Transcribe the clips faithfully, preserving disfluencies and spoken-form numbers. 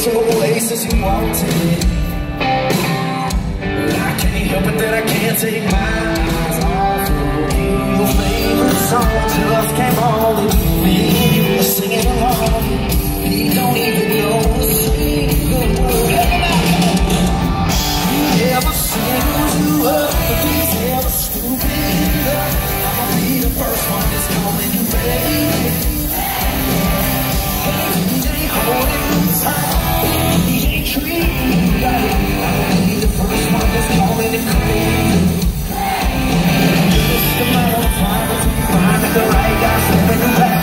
to places you wanted. But I can't help it that I can't take my eyes off of you. Your favorite song just came on, and me singing along. He don't even know a single word. He never sings you up, but he's never stupid enough. I'ma be the first one that's calling you baby. He ain't holding you tight, he ain't treating you right. I'ma be the first one that's calling you crazy. Just a matter of time until you find the right guy stepping you back.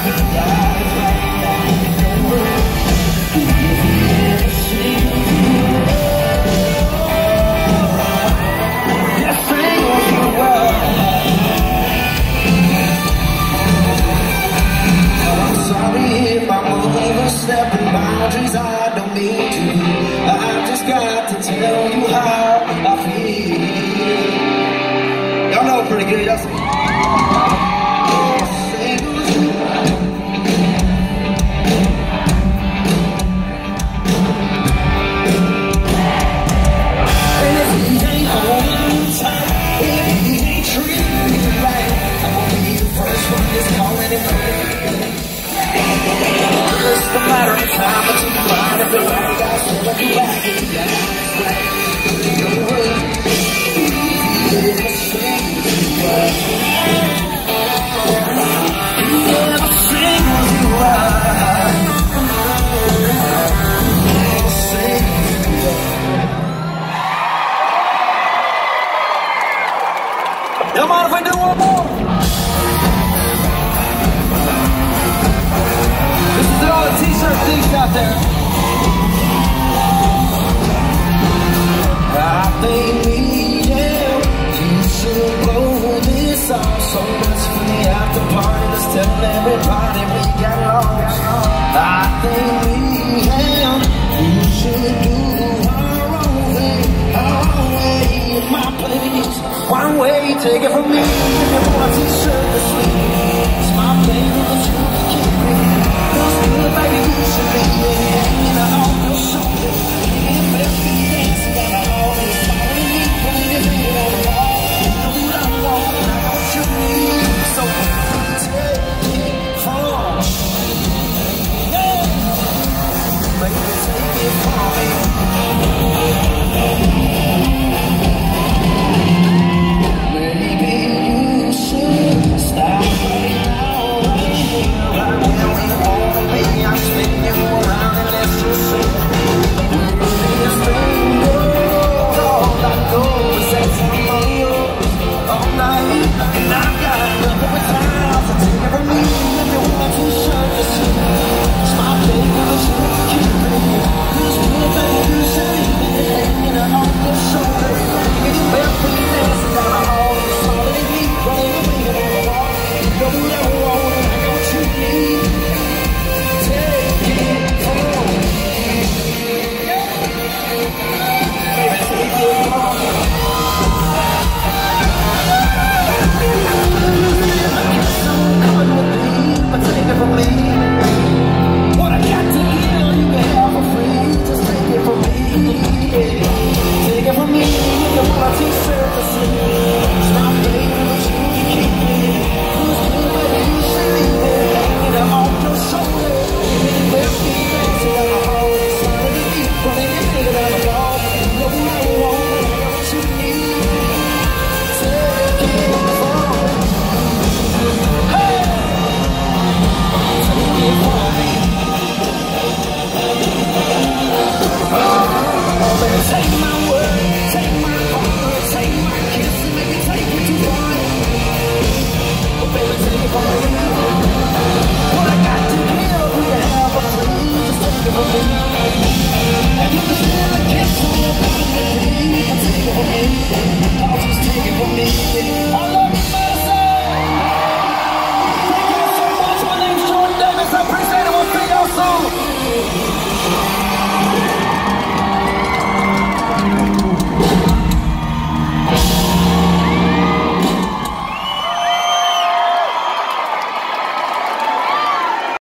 Stepping boundaries I don't need to. I just got to tell you how I feel. Y'all know pretty good, y'all see. And if he ain't holding you tight, if he ain't treating you right, I'm gonna be the first one that's calling it crazy. Just a matter of time until you find the right guy, so let you back in the eyes, right? Your way, you never sing you are. You never sing you are. You never sing you are. Y'all mind if I do one more? All the t-shirt thieves out there. I think we, yeah, you should blow this off. So much for the after party, let's tell everybody we got lost. I think we, yeah, you should do our own thing, our own way, in my place. One way, take it from me, if you want a t-shirt to sleep. It's my baby, but you can keep me. Baby, you should be hanging on your shoulder. Hanging best in dance, got all this money, putting your head on the wall. You know what I want, I know what you need. So take it from me. Yeah. Baby, take it from me.